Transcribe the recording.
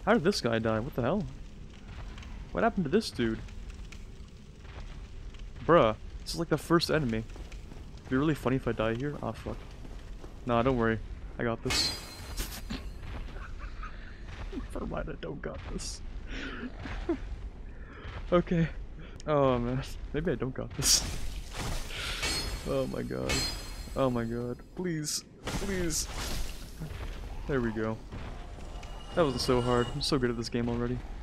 How did this guy die? What the hell? What happened to this dude? Bruh, this is like the first enemy. It'd be really funny if I die here. Ah, fuck. Nah, don't worry. I got this. Never mind, I don't got this. Okay. Oh man, maybe I don't got this. Oh my god. Oh my god. Please. Please. There we go. That wasn't so hard. I'm so good at this game already.